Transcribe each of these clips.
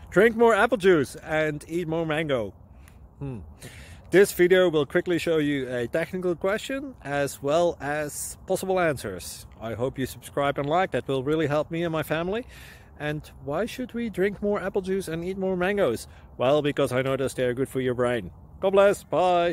Drink more apple juice and eat more mango. This video will quickly show you a technical question as well as possible answers. I hope you subscribe and like, that will really help me and my family. And why should we drink more apple juice and eat more mangoes? Well, because I noticed they're good for your brain. God bless, bye!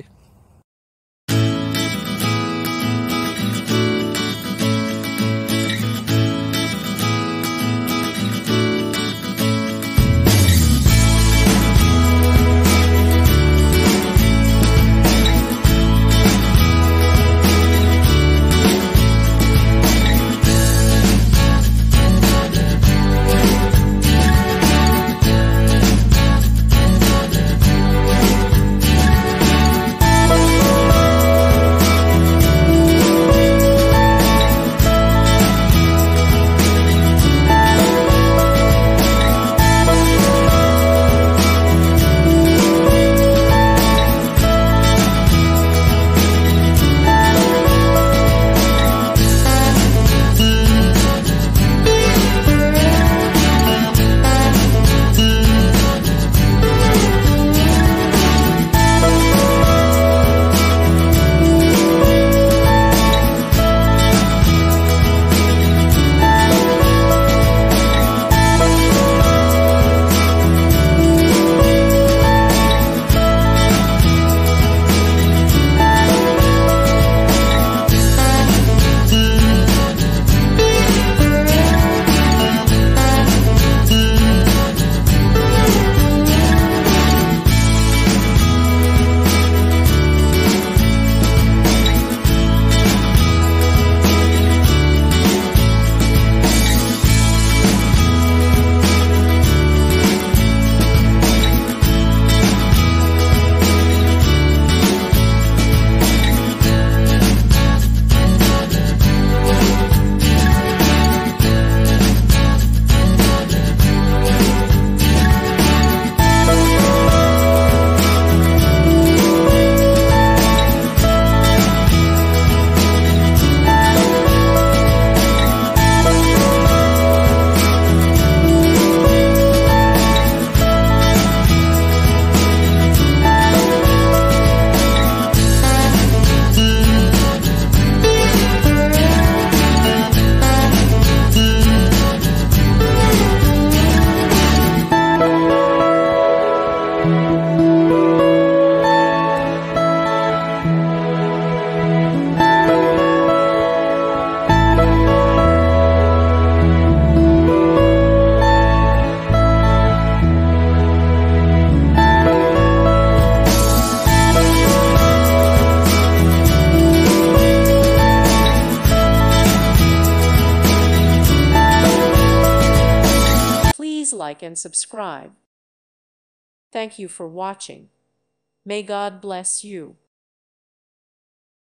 Please like and subscribe. Thank you for watching. May God bless you.